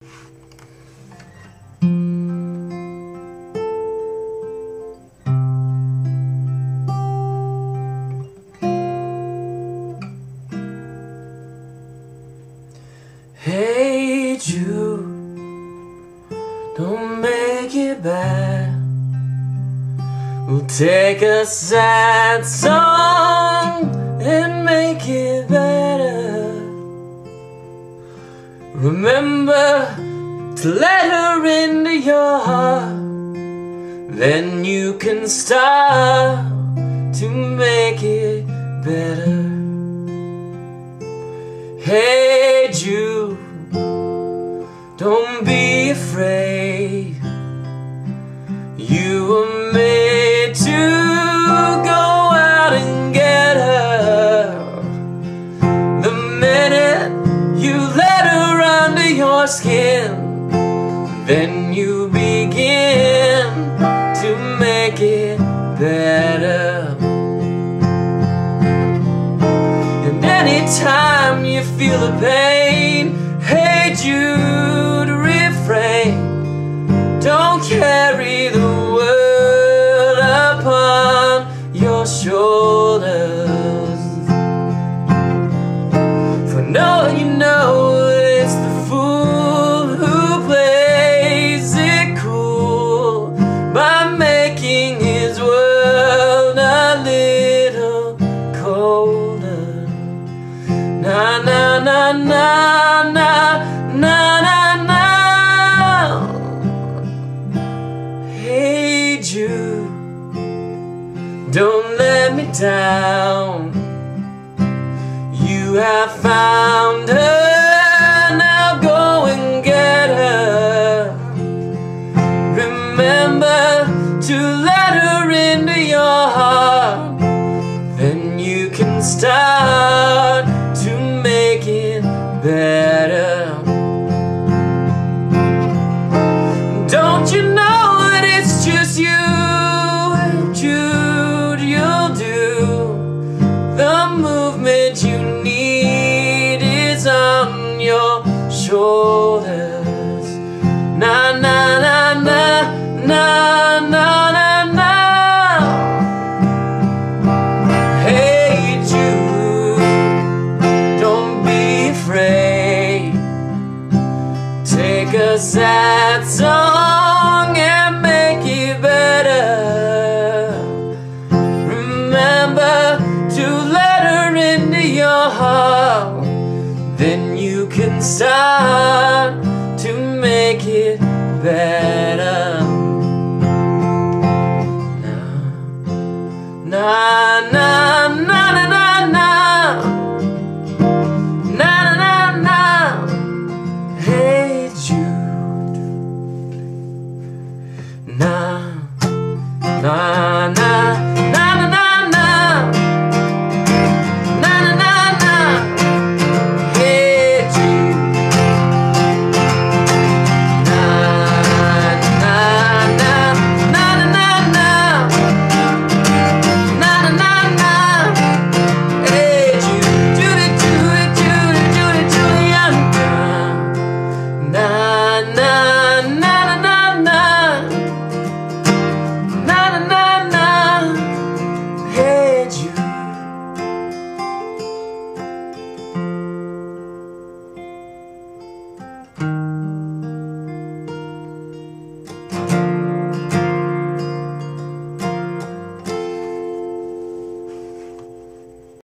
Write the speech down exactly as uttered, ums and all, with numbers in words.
Hey Jude, don't make it bad. We'll take a sad song and make it better. Remember to let her into your heart, then you can start to make it better. Hey Jude, don't be afraid. You were made to go out and get her. The minute you let her under your skin, then you begin to make it better. And anytime you feel the pain, hey Jude, refrain. Don't carry the world upon your shoulders. For no, you know it's the fool who plays it cool by making his world a little colder. Na na na na na na na na. Hey Jude, don't let me down. You have found her, now go and get her. Remember to let her into your heart, then you can start to make it better. Don't you know that it's just you, Jude? You'll do the movement you need is on your shoulders. Na na na na na na na na. Hey Jude, don't be afraid. Take a sad song and make it better. Remember to let her into your heart, then you can start to make it better. Na na na na na na na na na na. Hey Jude, na na na na na na na na na na. Hey Jude, na na na na na na na na na. Hey Jude, Judy, Judy, Judy, Judy, Judy, na na.